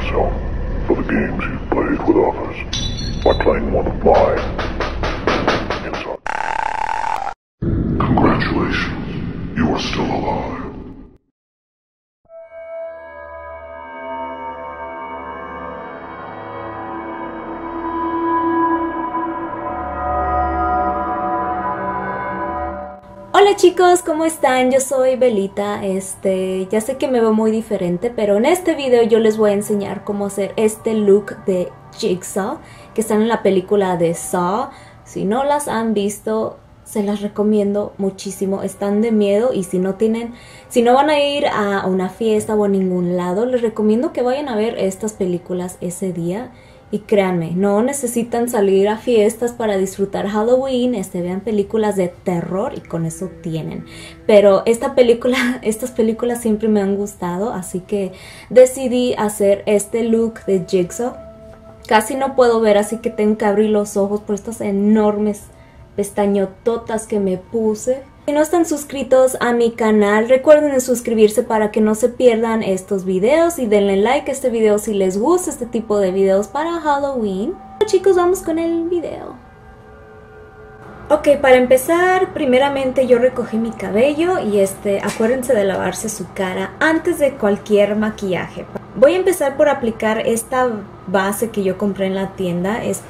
yourself for the games you've played with others by playing one of mine. Congratulations, you are still alive. Hola chicos, ¿cómo están? Yo soy Belita. Ya sé que me veo muy diferente, pero en este video yo les voy a enseñar cómo hacer este look de Jigsaw, que están en la película de Saw. Si no las han visto, se las recomiendo muchísimo. Están de miedo y si no van a ir a una fiesta o a ningún lado, les recomiendo que vayan a ver estas películas ese día. Y créanme, no necesitan salir a fiestas para disfrutar Halloween, vean películas de terror y con eso tienen. Pero estas películas siempre me han gustado, así que decidí hacer este look de Jigsaw. Casi no puedo ver, así que tengo que abrir los ojos por estas enormes pestañototas que me puse. Si no están suscritos a mi canal, recuerden suscribirse para que no se pierdan estos videos y denle like a este video si les gusta este tipo de videos para Halloween. Bueno, chicos, vamos con el video. Ok, para empezar, primeramente yo recogí mi cabello y acuérdense de lavarse su cara antes de cualquier maquillaje. Voy a empezar por aplicar esta base que yo compré en la tienda. Es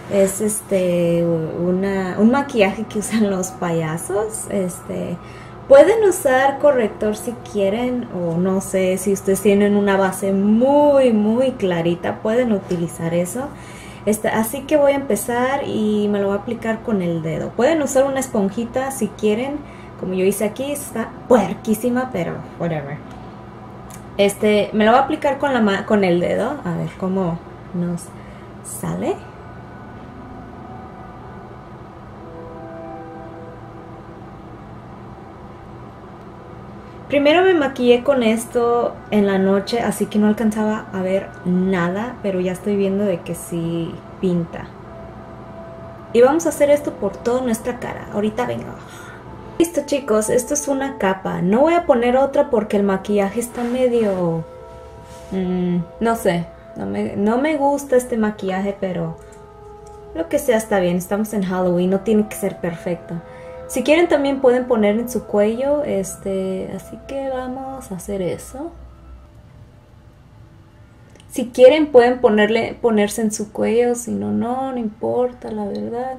un maquillaje que usan los payasos. Pueden usar corrector si quieren, o no sé, si ustedes tienen una base muy clarita, pueden utilizar eso. Así que voy a empezar y me lo voy a aplicar con el dedo. Pueden usar una esponjita si quieren, como yo hice aquí. Está puerquísima, pero whatever. Me lo voy a aplicar con el dedo. A ver cómo nos sale. Primero me maquillé con esto en la noche, así que no alcanzaba a ver nada, pero ya estoy viendo de que sí pinta. Y vamos a hacer esto por toda nuestra cara. Ahorita vengo. Listo chicos, esto es una capa. No voy a poner otra porque el maquillaje está medio... no sé, no me gusta este maquillaje, pero lo que sea está bien. Estamos en Halloween, no tiene que ser perfecto. Si quieren también pueden poner en su cuello, así que vamos a hacer eso. Si quieren pueden ponerse en su cuello, si no, no importa, la verdad.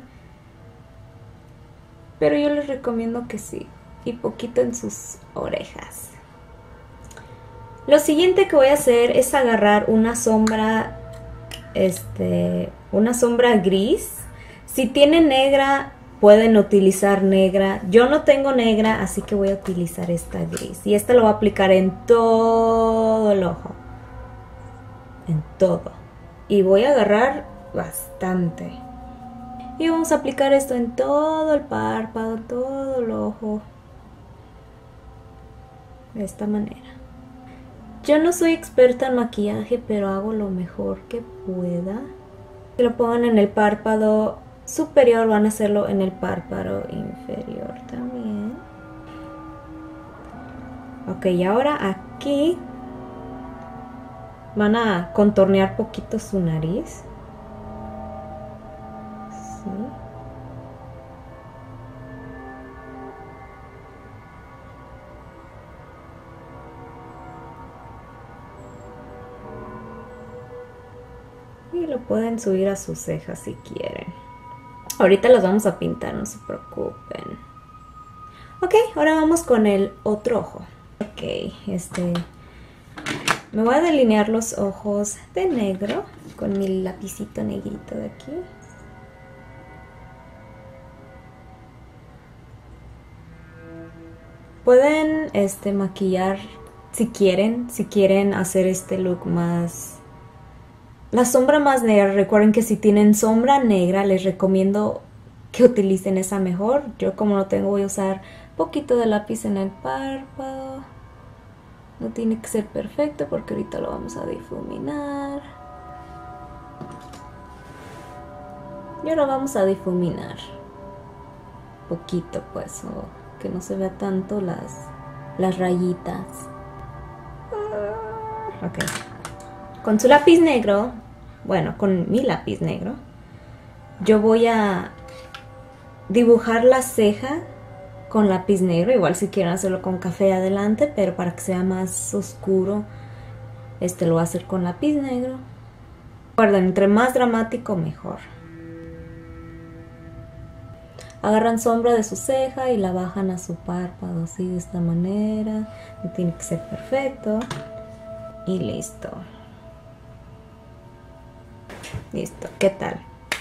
Pero yo les recomiendo que sí, y poquito en sus orejas. Lo siguiente que voy a hacer es agarrar una sombra, una sombra gris. Si tienen negra, pueden utilizar negra. Yo no tengo negra, así que voy a utilizar esta gris. Y lo voy a aplicar en todo el ojo. En todo. Y voy a agarrar bastante. Y vamos a aplicar esto en todo el párpado, en todo el ojo. De esta manera. Yo no soy experta en maquillaje, pero hago lo mejor que pueda. Que lo pongan en el párpado superior, van a hacerlo en el párpado inferior también. Ok, y ahora aquí van a contornear poquito su nariz. Sí. Y lo pueden subir a sus cejas si quieren. Ahorita los vamos a pintar, no se preocupen. Ok, ahora vamos con el otro ojo. Ok, me voy a delinear los ojos de negro con mi lapicito negrito de aquí. Pueden maquillar si quieren hacer este look más... La sombra más negra. Recuerden que si tienen sombra negra les recomiendo que utilicen esa mejor. Yo como no tengo voy a usar poquito de lápiz en el párpado. No tiene que ser perfecto porque ahorita lo vamos a difuminar. Y ahora vamos a difuminar. Poquito pues, que no se vea tanto las rayitas. Ok. Con su lápiz negro, bueno, con mi lápiz negro, yo voy a dibujar la ceja con lápiz negro. Igual si quieren hacerlo con café adelante, pero para que sea más oscuro, lo voy a hacer con lápiz negro. Recuerden, entre más dramático mejor. Agarran sombra de su ceja y la bajan a su párpado, así de esta manera. No tiene que ser perfecto. Y listo. Listo, ¿qué tal?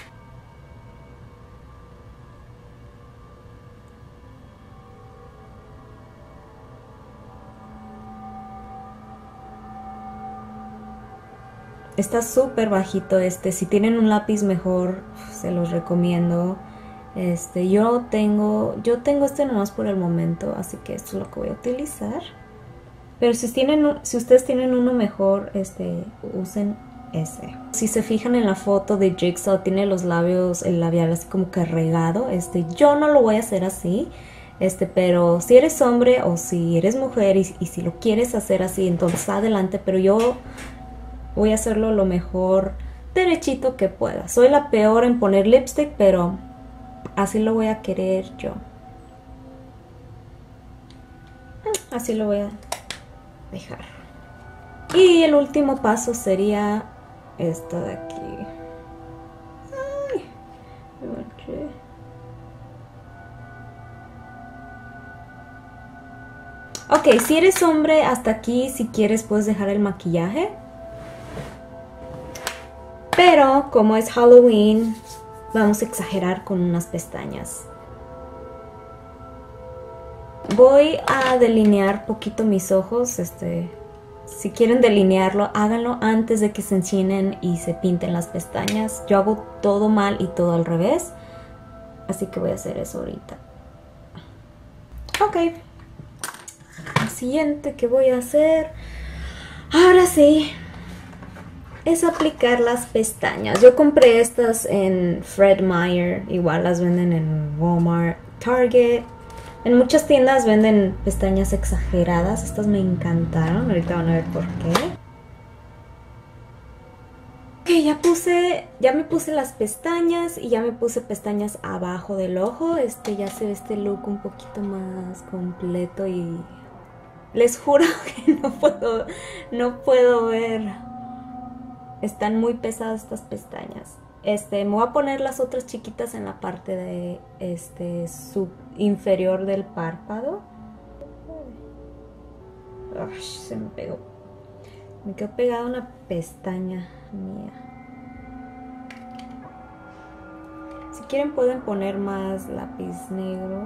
Está súper bajito si tienen un lápiz mejor, se los recomiendo. Yo tengo nomás por el momento, así que esto es lo que voy a utilizar. Pero si ustedes tienen uno mejor, usen ese. Si se fijan en la foto de Jigsaw, tiene los labios, el labial así como que regado. Yo no lo voy a hacer así. Pero si eres hombre o si eres mujer y si lo quieres hacer así, entonces adelante. Pero yo voy a hacerlo lo mejor derechito que pueda. Soy la peor en poner lipstick, pero así lo voy a querer yo. Así lo voy a dejar. Y el último paso sería esto de aquí. Ay, me manché. Ok, si eres hombre, hasta aquí, si quieres puedes dejar el maquillaje. Pero como es Halloween, vamos a exagerar con unas pestañas. Voy a delinear poquito mis ojos. Si quieren delinearlo, háganlo antes de que se enchinen y se pinten las pestañas. Yo hago todo mal y todo al revés, así que voy a hacer eso ahorita. Ok. Lo siguiente que voy a hacer, ahora sí, es aplicar las pestañas. Yo compré estas en Fred Meyer, igual las venden en Walmart, Target. En muchas tiendas venden pestañas exageradas. Estas me encantaron, ahorita van a ver por qué. Ok, ya me puse las pestañas y ya me puse pestañas abajo del ojo. Ya se ve este look un poquito más completo y les juro que no puedo ver. Están muy pesadas estas pestañas. Me voy a poner las otras chiquitas en la parte de inferior del párpado. Uy, se me pegó. Me quedó pegada una pestaña mía. Si quieren pueden poner más lápiz negro.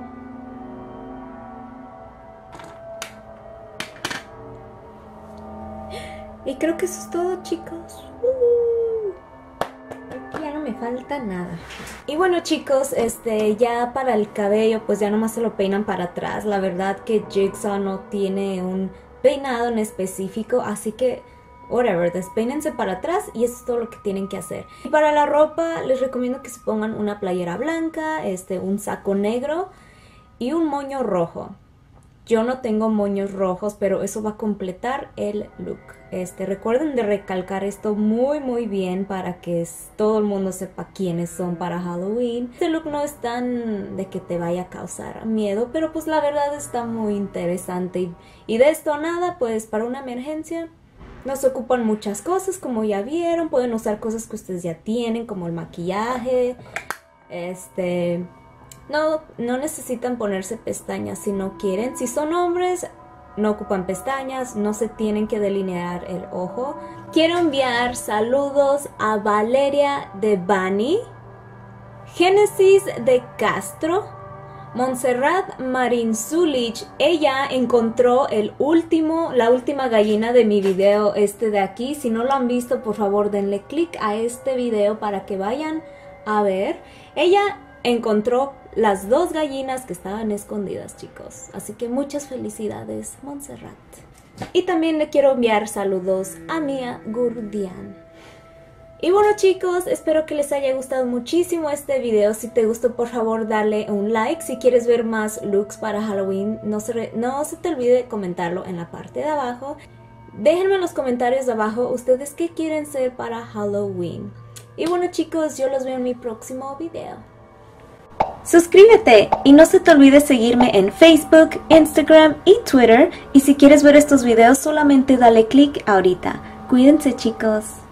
Y creo que eso es todo, chicos. Aquí ya no me falta nada. Y bueno, chicos, ya para el cabello, pues ya nomás se lo peinan para atrás. La verdad que Jigsaw no tiene un peinado en específico, así que whatever, despeínense para atrás y eso es todo lo que tienen que hacer. Y para la ropa les recomiendo que se pongan una playera blanca, un saco negro y un moño rojo. Yo no tengo moños rojos, pero eso va a completar el look. Recuerden de recalcar esto muy muy bien para que todo el mundo sepa quiénes son para Halloween. Este look no es tan de que te vaya a causar miedo, pero pues la verdad está muy interesante. Y de esto nada, pues para una emergencia no se ocupan muchas cosas, como ya vieron. Pueden usar cosas que ustedes ya tienen, como el maquillaje, No necesitan ponerse pestañas si no quieren. Si son hombres, no ocupan pestañas, no se tienen que delinear el ojo. Quiero enviar saludos a Valeria de Bani, Génesis de Castro, Montserrat Marín Zulich. Ella encontró la última gallina de mi video de aquí. Si no lo han visto, por favor denle click a este video para que vayan a ver. Ella encontró las 2 gallinas que estaban escondidas, chicos. Así que muchas felicidades, Montserrat. Y también le quiero enviar saludos a Mia Gurdian. Y bueno, chicos, espero que les haya gustado muchísimo este video. Si te gustó, por favor, dale un like. Si quieres ver más looks para Halloween, no se te olvide comentarlo en la parte de abajo. déjenme en los comentarios de abajo ustedes qué quieren ser para Halloween. Y bueno chicos, yo los veo en mi próximo video. Suscríbete y no se te olvide seguirme en Facebook, Instagram y Twitter. Y si quieres ver estos videos solamente dale click ahorita. Cuídense chicos.